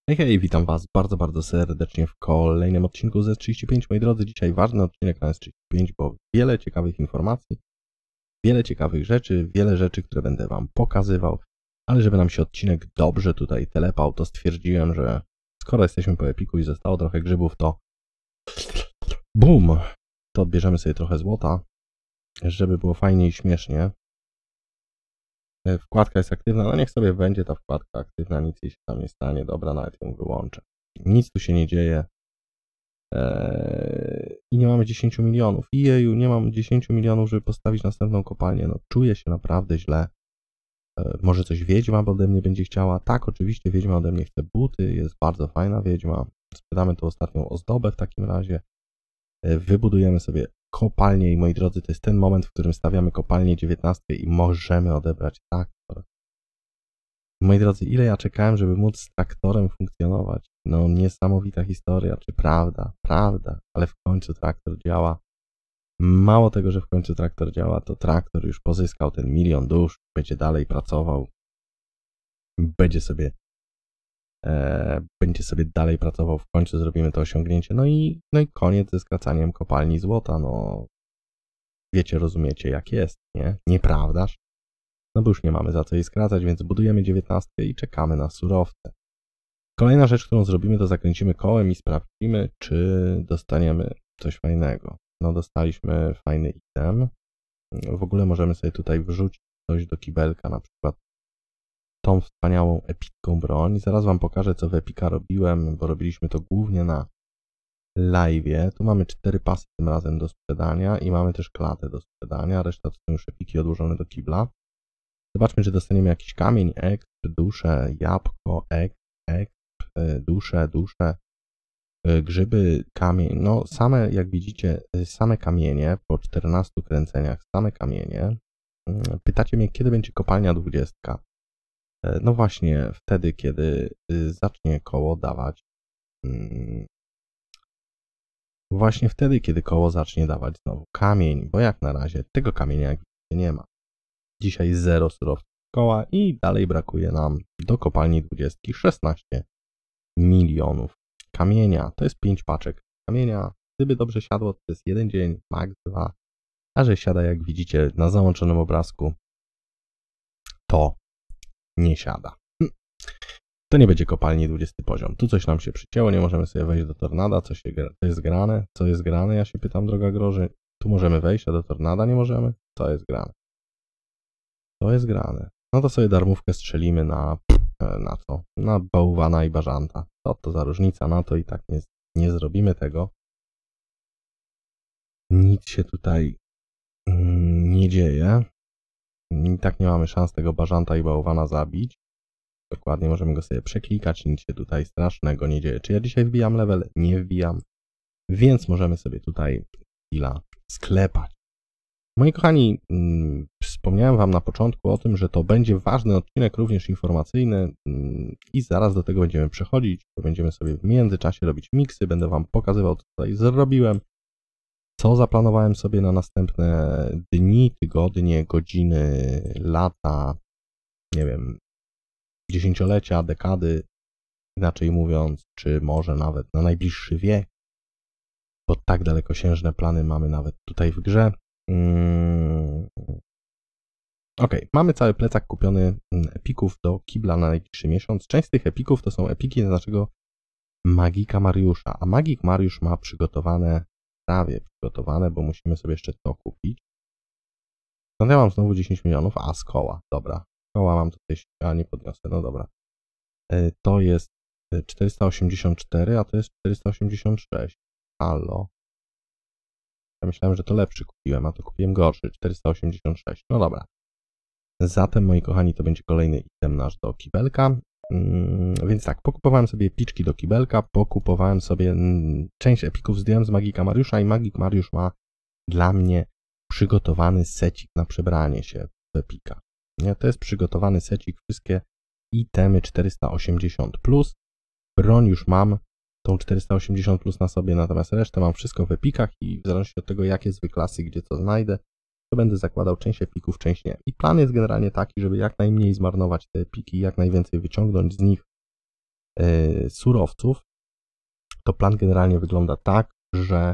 Hej, hej, witam Was bardzo serdecznie w kolejnym odcinku z S35. Moi drodzy, dzisiaj ważny odcinek na S35, bo wiele ciekawych informacji, wiele ciekawych rzeczy, wiele rzeczy, które będę Wam pokazywał, ale żeby nam się odcinek dobrze tutaj telepał, to stwierdziłem, że skoro jesteśmy po Epiku i zostało trochę grzybów, to BUM! To odbierzemy sobie trochę złota, żeby było fajnie i śmiesznie. Wkładka jest aktywna, no niech sobie będzie ta wkładka aktywna, nic jej się tam nie stanie, dobra, nawet ją wyłączę. Nic tu się nie dzieje i nie mamy 10 milionów. Jeju, nie mam 10 milionów, żeby postawić następną kopalnię, no czuję się naprawdę źle. Może coś wiedźma ode mnie będzie chciała? Tak, oczywiście wiedźma ode mnie chce buty, jest bardzo fajna wiedźma. Sprzedamy tą ostatnią ozdobę w takim razie. Wybudujemy sobie kopalnię i moi drodzy, to jest ten moment, w którym stawiamy kopalnię 19 i możemy odebrać traktor. Moi drodzy, ile ja czekałem, żeby móc z traktorem funkcjonować? No niesamowita historia, czy prawda? Prawda, ale w końcu traktor działa. Mało tego, że w końcu traktor działa, to traktor już pozyskał ten 1 milion dusz, będzie dalej pracował, będzie sobie dalej pracował, w końcu zrobimy to osiągnięcie, no i koniec ze skracaniem kopalni złota, no wiecie, rozumiecie jak jest, nie? Nieprawdaż? No bo już nie mamy za co jej skracać, więc budujemy 19 i czekamy na surowce. Kolejna rzecz, którą zrobimy, to zakręcimy kołem i sprawdzimy, czy dostaniemy coś fajnego. No dostaliśmy fajny item, w ogóle możemy sobie tutaj wrzucić coś do kibelka, na przykład tą wspaniałą epicką broń. Zaraz Wam pokażę, co w Epika robiłem, bo robiliśmy to głównie na live'ie. Tu mamy 4 pasy tym razem do sprzedania i mamy też klatę do sprzedania. Reszta to są już epiki odłożone do kibla. Zobaczmy, czy dostaniemy jakiś kamień, exp, duszę, jabłko, exp, duszę, grzyby, kamień. No same, jak widzicie, same kamienie po 14 kręceniach, same kamienie. Pytacie mnie, kiedy będzie kopalnia 20? No właśnie wtedy, kiedy zacznie koło dawać. Właśnie wtedy, kiedy koło zacznie dawać znowu kamień, bo jak na razie tego kamienia jak widzicie nie ma. Dzisiaj 0 surowców koła i dalej brakuje nam do kopalni 20 16 milionów kamienia. To jest 5 paczek kamienia. Gdyby dobrze siadło, to jest 1 dzień, max 2. A że siada, jak widzicie na załączonym obrazku, to nie siada. To nie będzie kopalni 20 poziom. Tu coś nam się przycięło, nie możemy sobie wejść do tornada. Co jest grane? Co jest grane? Ja się pytam, droga Groży. Tu możemy wejść, a do tornada nie możemy? Co jest grane? To jest grane. No to sobie darmówkę strzelimy na co? Na bałwana i bażanta. Co to za różnica? Na to i tak nie zrobimy tego. Nic się tutaj nie dzieje. I tak nie mamy szans tego bażanta i bałwana zabić. Dokładnie, możemy go sobie przeklikać, nic się tutaj strasznego nie dzieje. Czy ja dzisiaj wbijam level? Nie wbijam. Więc możemy sobie tutaj chwila sklepać. Moi kochani, wspomniałem Wam na początku o tym, że to będzie ważny odcinek, również informacyjny i zaraz do tego będziemy przechodzić. Będziemy sobie w międzyczasie robić miksy, będę Wam pokazywał, co tutaj zrobiłem, co zaplanowałem sobie na następne dni, tygodnie, godziny, lata, nie wiem, dziesięciolecia, dekady, inaczej mówiąc, czy może nawet na najbliższy wiek, bo tak dalekosiężne plany mamy nawet tutaj w grze. Ok, mamy cały plecak kupiony epików do kibla na najbliższy miesiąc. Część z tych epików to są epiki naszego Magika Mariusza, a Magik Mariusz ma przygotowane, prawie przygotowane, bo musimy sobie jeszcze to kupić. Stąd ja mam znowu 10 milionów, a z koła, dobra. Koła mam tutaj, a nie podniosę, no dobra. To jest 484, a to jest 486. Halo. Ja myślałem, że to lepszy kupiłem, a to kupiłem gorszy, 486. No dobra. Zatem, moi kochani, to będzie kolejny item nasz do kibelka. Więc tak, pokupowałem sobie piczki do kibelka, pokupowałem sobie część epików, zdjąłem z Magika Mariusza i Magik Mariusz ma dla mnie przygotowany secik na przebranie się w epika. Nie, to jest przygotowany secik, wszystkie itemy 480+. Broń już mam, tą 480+ na sobie, natomiast resztę mam wszystko w epikach i w zależności od tego, jakie zły klasy, gdzie co znajdę, to będę zakładał część epików, część nie. I plan jest generalnie taki, żeby jak najmniej zmarnować te epiki, jak najwięcej wyciągnąć z nich surowców, to plan generalnie wygląda tak, że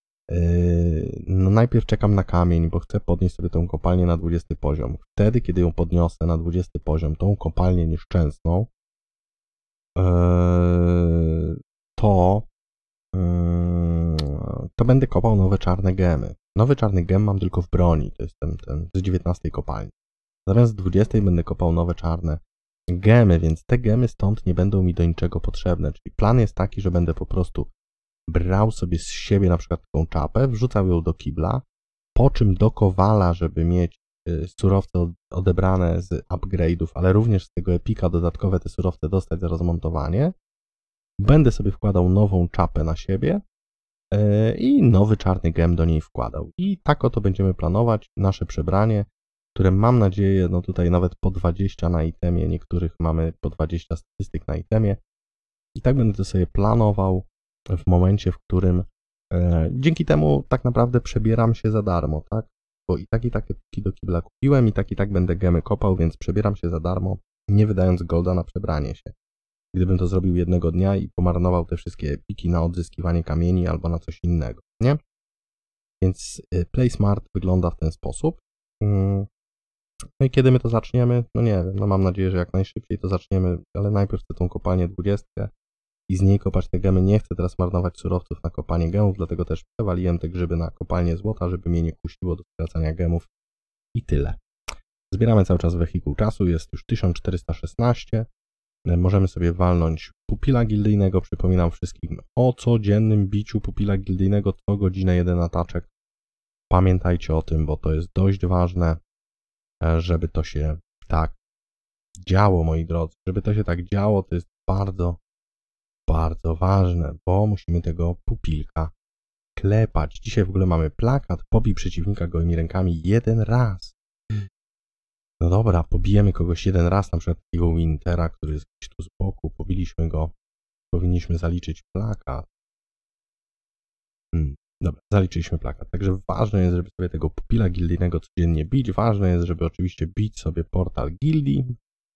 no najpierw czekam na kamień, bo chcę podnieść sobie tą kopalnię na 20 poziom. Wtedy, kiedy ją podniosę na 20 poziom, tą kopalnię nieszczęsną, to będę kopał nowe czarne gemy. Nowy czarny gem mam tylko w broni, to jest ten z 19 kopalni. Zamiast z 20 będę kopał nowe czarne gemy, więc te gemy stąd nie będą mi do niczego potrzebne. Czyli plan jest taki, że będę po prostu brał sobie z siebie na przykład taką czapę, wrzucał ją do kibla, po czym do kowala, żeby mieć surowce odebrane z upgrade'ów, ale również z tego epika dodatkowe te surowce dostać za rozmontowanie. Będę sobie wkładał nową czapę na siebie i nowy czarny gem do niej wkładał. I tak oto będziemy planować nasze przebranie, które mam nadzieję, no tutaj nawet po 20 na itemie, niektórych mamy po 20 statystyk na itemie. I tak będę to sobie planował w momencie, w którym dzięki temu tak naprawdę przebieram się za darmo, tak? Bo i tak epiki do kibla kupiłem, i tak będę gemy kopał, więc przebieram się za darmo, nie wydając golda na przebranie się. Gdybym to zrobił jednego dnia i pomarnował te wszystkie epiki na odzyskiwanie kamieni albo na coś innego, nie? Więc Play Smart wygląda w ten sposób. No i kiedy my to zaczniemy? No nie wiem, no mam nadzieję, że jak najszybciej to zaczniemy, ale najpierw chcę tą kopalnię 20 i z niej kopać te gemy. Nie chcę teraz marnować surowców na kopanie gemów, dlatego też przewaliłem te grzyby na kopalnię złota, żeby mnie nie kusiło do skracania gemów i tyle. Zbieramy cały czas wehikuł czasu, jest już 1416. Możemy sobie walnąć pupila gildyjnego. Przypominam wszystkim o codziennym biciu pupila gildyjnego co godzinę 1 ataczek. Pamiętajcie o tym, bo to jest dość ważne, żeby to się tak działo, moi drodzy. Żeby to się tak działo, to jest bardzo, bardzo ważne, bo musimy tego pupilka klepać. Dzisiaj w ogóle mamy plakat, pobij przeciwnika gołymi rękami 1 raz. No dobra, pobijemy kogoś 1 raz, na przykład takiego Wintera, który jest gdzieś tu z boku, pobiliśmy go, powinniśmy zaliczyć plakat. Dobra, zaliczyliśmy plakat, także ważne jest, żeby sobie tego pupila gildyjnego codziennie bić, ważne jest, żeby oczywiście bić sobie portal gildii.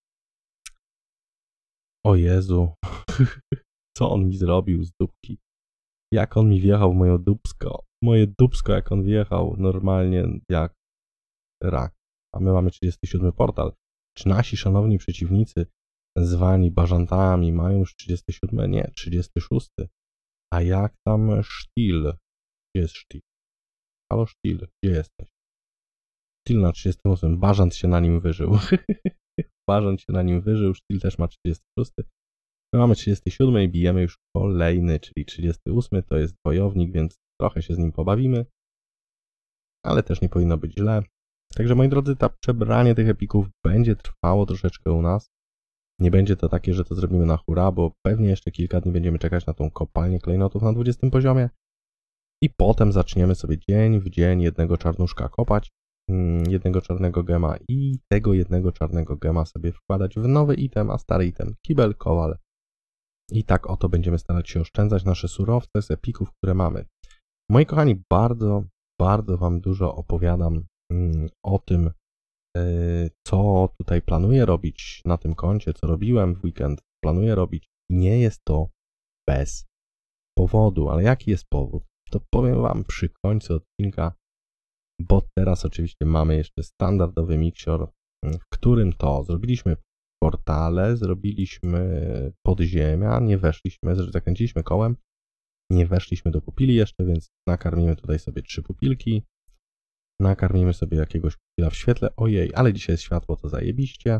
O Jezu, co on mi zrobił z dupki, jak on mi wjechał w moje dupsko, jak on wjechał normalnie jak rak. A my mamy 37 portal. Czy nasi szanowni przeciwnicy zwani bażantami mają już 37? Nie, 36. A jak tam Sztil? Gdzie jest Sztil? Halo Sztil, gdzie jesteś? Sztil na 38, bażant się na nim wyżył. Bażant się na nim wyżył, Sztil też ma 36. My mamy 37 i bijemy już kolejny, czyli 38. To jest wojownik, więc trochę się z nim pobawimy. Ale też nie powinno być źle. Także moi drodzy, to przebranie tych epików będzie trwało troszeczkę u nas. Nie będzie to takie, że to zrobimy na hura, bo pewnie jeszcze kilka dni będziemy czekać na tą kopalnię klejnotów na 20 poziomie. I potem zaczniemy sobie dzień w dzień jednego czarnuszka kopać, jednego czarnego gema i tego jednego czarnego gema sobie wkładać w nowy item, a stary item kibel, kowal. I tak oto będziemy starać się oszczędzać nasze surowce z epików, które mamy. Moi kochani, bardzo, bardzo wam dużo opowiadam o tym, co tutaj planuję robić na tym koncie, co robiłem w weekend, planuję robić. Nie jest to bez powodu, ale jaki jest powód? To powiem wam przy końcu odcinka, bo teraz oczywiście mamy jeszcze standardowy miksior, w którym to zrobiliśmy portale, zrobiliśmy podziemia, nie weszliśmy, zakręciliśmy kołem, nie weszliśmy do pupili jeszcze, więc nakarmimy tutaj sobie 3 pupilki. Nakarmimy sobie jakiegoś pupila w świetle. Ojej, ale dzisiaj jest światło, to zajebiście.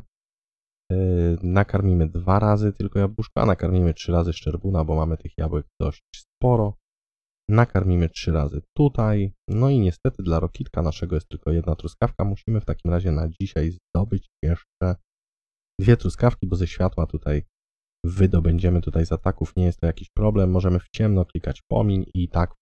Nakarmimy 2 razy tylko jabłuszka, nakarmimy 3 razy szczerbuna, bo mamy tych jabłek dość sporo. Nakarmimy 3 razy tutaj. No i niestety dla rokitka naszego jest tylko 1 truskawka. Musimy w takim razie na dzisiaj zdobyć jeszcze 2 truskawki, bo ze światła tutaj wydobędziemy tutaj z ataków. Nie jest to jakiś problem. Możemy w ciemno klikać pomiń i tak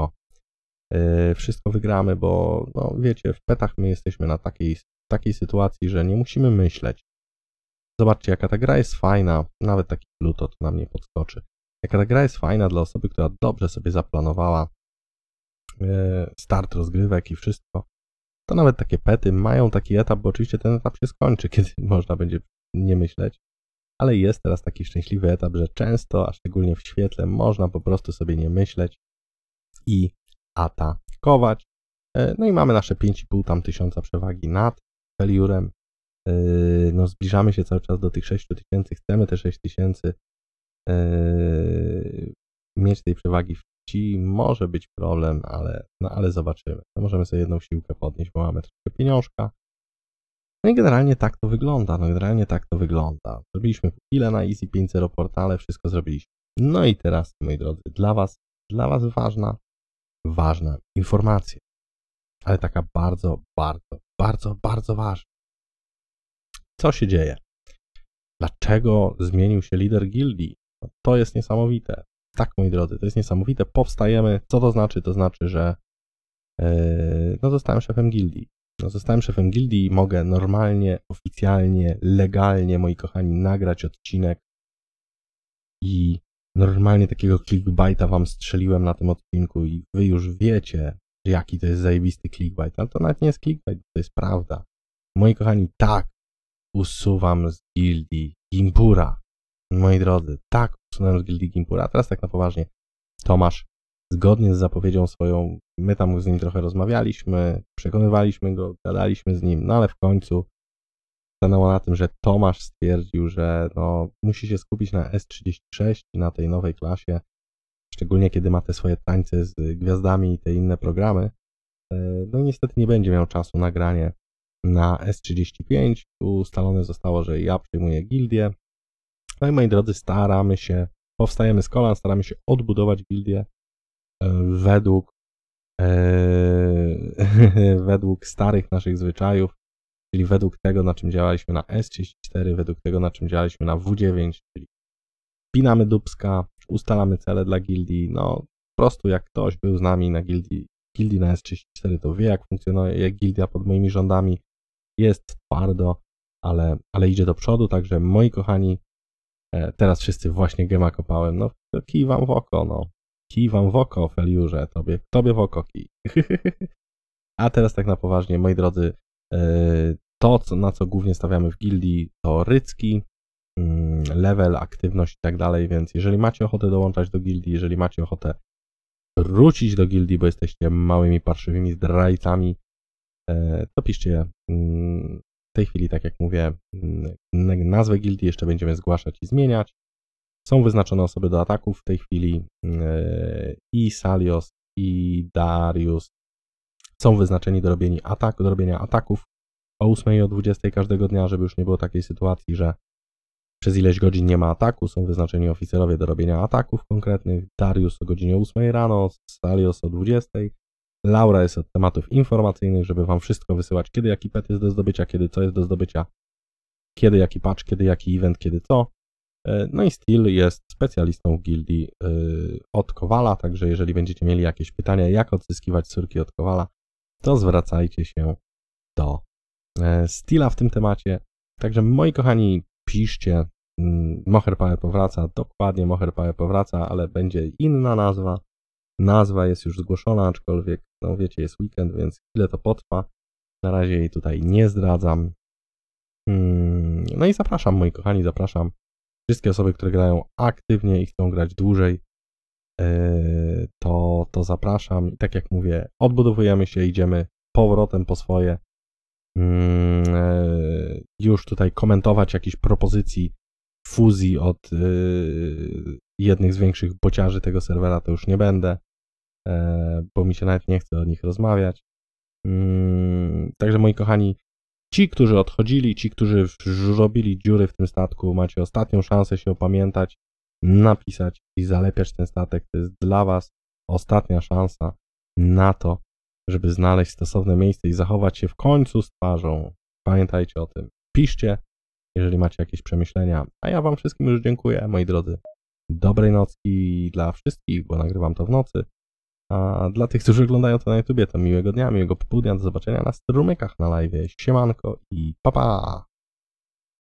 wszystko wygramy, bo no wiecie, w petach my jesteśmy na takiej sytuacji, że nie musimy myśleć. Zobaczcie, jaka ta gra jest fajna, nawet taki Pluto to nam nie podskoczy. Jaka ta gra jest fajna dla osoby, która dobrze sobie zaplanowała start rozgrywek i wszystko, to nawet takie pety mają taki etap, bo oczywiście ten etap się skończy, kiedy można będzie nie myśleć. ale jest teraz taki szczęśliwy etap, że często, a szczególnie w świetle, można po prostu sobie nie myśleć i atakować. No i mamy nasze 5,5 tam tysiąca przewagi nad Feliurem. No zbliżamy się cały czas do tych 6000, chcemy te 6000 mieć tej przewagi w ci. Może być problem, ale zobaczymy. No możemy sobie jedną siłkę podnieść, bo mamy troszkę pieniążka. No i generalnie tak to wygląda. Zrobiliśmy ile na Easy 5.0 portale, wszystko zrobiliśmy. No i teraz, moi drodzy, dla was ważna informacja, ale taka bardzo ważna. Co się dzieje? Dlaczego zmienił się lider gildii? No, to jest niesamowite. Tak, moi drodzy, to jest niesamowite. Powstajemy. Co to znaczy? To znaczy, że zostałem szefem gildii. Zostałem szefem gildii i mogę normalnie, oficjalnie, legalnie, moi kochani, nagrać odcinek i normalnie takiego clickbaita wam strzeliłem na tym odcinku i wy już wiecie, jaki to jest zajebisty clickbait. Ale to nawet nie jest clickbait, to jest prawda. Moi kochani, tak, usuwam z gildii Gimpura. Moi drodzy, tak, usunąłem z gildii Gimpura. A teraz tak na poważnie. Tomasz, zgodnie z zapowiedzią swoją, my tam z nim trochę rozmawialiśmy, przekonywaliśmy go, gadaliśmy z nim, no ale w końcu stanęło na tym, że Tomasz stwierdził, że no, musi się skupić na S36 i na tej nowej klasie, szczególnie kiedy ma te swoje tańce z gwiazdami i te inne programy. No i niestety nie będzie miał czasu na granie na S35. Tu ustalone zostało, że ja przejmuję gildię. No i moi drodzy, staramy się, powstajemy z kolan, staramy się odbudować gildię według starych naszych zwyczajów, czyli według tego, na czym działaliśmy na S34, według tego, na czym działaliśmy na W9, czyli pinamy dupska, ustalamy cele dla gildii. No po prostu jak ktoś był z nami na gildii na S34, to wie, jak funkcjonuje gildia pod moimi rządami. Jest twardo, ale idzie do przodu, także moi kochani, teraz wszyscy właśnie gema kopałem, no to kij wam w oko, no. Kij wam w oko, Feliurze, tobie w oko kij. A teraz tak na poważnie, moi drodzy, to, na co głównie stawiamy w gildii, to rycki, level, aktywność i tak dalej, więc jeżeli macie ochotę dołączać do gildii, jeżeli macie ochotę wrócić do gildii, bo jesteście małymi, parszywymi zdrajcami, to piszcie w tej chwili, tak jak mówię, nazwę gildii jeszcze będziemy zgłaszać i zmieniać. Są wyznaczone osoby do ataków w tej chwili i Salios, i Darius są wyznaczeni do robienia ataków o 8 i o 20 każdego dnia, żeby już nie było takiej sytuacji, że przez ileś godzin nie ma ataku. Są wyznaczeni oficerowie do robienia ataków konkretnych. Darius o godzinie 8 rano, Salios o 20. Laura jest od tematów informacyjnych, żeby wam wszystko wysyłać, kiedy jaki pet jest do zdobycia, kiedy co jest do zdobycia, kiedy jaki patch, kiedy jaki event, kiedy co. No i Steel jest specjalistą w gildii od Kowala, także jeżeli będziecie mieli jakieś pytania, jak odzyskiwać córki od Kowala, to zwracajcie się do Steela w tym temacie. Także moi kochani, piszcie, Moher Power powraca, dokładnie Moher Power powraca, ale będzie inna nazwa. Nazwa jest już zgłoszona, aczkolwiek, no wiecie, jest weekend, więc chwilę to potrwa. Na razie jej tutaj nie zdradzam. No i zapraszam, moi kochani, zapraszam. Wszystkie osoby, które grają aktywnie i chcą grać dłużej, to zapraszam. I tak jak mówię, odbudowujemy się, idziemy powrotem po swoje. Już tutaj komentować jakichś propozycji fuzji od jednych z większych bociarzy tego serwera to już nie będę, bo mi się nawet nie chce o nich rozmawiać. Także moi kochani, ci, którzy odchodzili, ci, którzy robili dziury w tym statku, macie ostatnią szansę się opamiętać, napisać i zalepiać ten statek. To jest dla was ostatnia szansa na to, żeby znaleźć stosowne miejsce i zachować się w końcu z twarzą. Pamiętajcie o tym. Piszcie, jeżeli macie jakieś przemyślenia. A ja wam wszystkim już dziękuję, moi drodzy. Dobrej nocki dla wszystkich, bo nagrywam to w nocy. A dla tych, którzy oglądają to na YouTubie, to miłego dnia, miłego popołudnia. Do zobaczenia na strumykach na live. Siemanko i pa pa!